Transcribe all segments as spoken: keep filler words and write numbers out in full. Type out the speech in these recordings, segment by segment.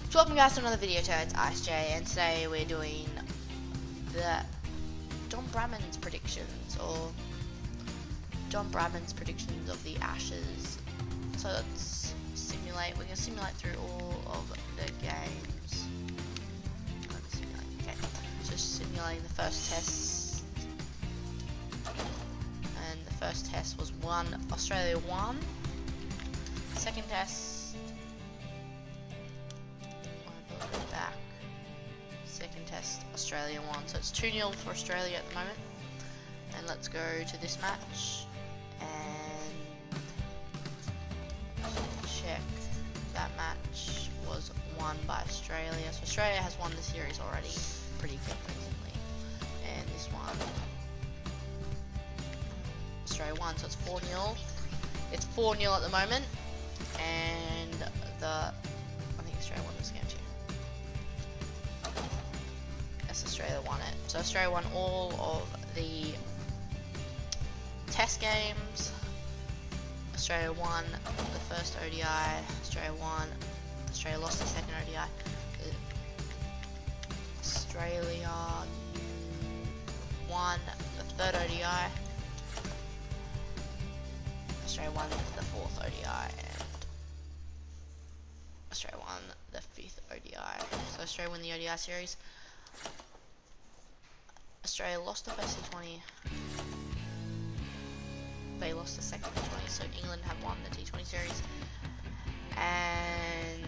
So welcome guys to another video. Today it's Ice J, and today we're doing the John Bradman's predictions, or John Bradman's predictions of the Ashes. So let's simulate. We're gonna simulate through all of the games. Let's simulate. Okay, so simulating the first test, and the first test was one. Australia won. Second test. Back. Second test, Australia won. So it's two nil for Australia at the moment. And let's go to this match and check. That match was won by Australia. So Australia has won the series already pretty convincingly. And this one, Australia won. So it's four nil. It's four nil at the moment. And the I think Australia won this game too. Australia won it. So Australia won all of the test games. Australia won the first O D I. Australia won. Australia lost the second O D I. Australia won the third O D I. Australia won the fourth O D I, and Australia won the fifth O D I. So Australia won the O D I series. Australia lost the first T twenty. They lost the second T twenty, so England have won the T twenty series. And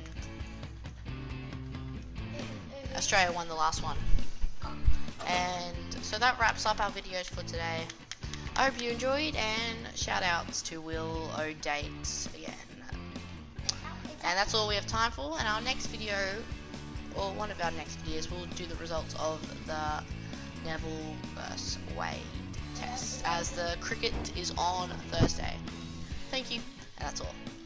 Australia won the last one. And so that wraps up our videos for today. I hope you enjoyed, and shout outs to Will O'Date again. And that's all we have time for. And our next video, or one of our next videos, we'll do the results of the Neville versus Wade test, as the cricket is on Thursday. Thank you, and that's all.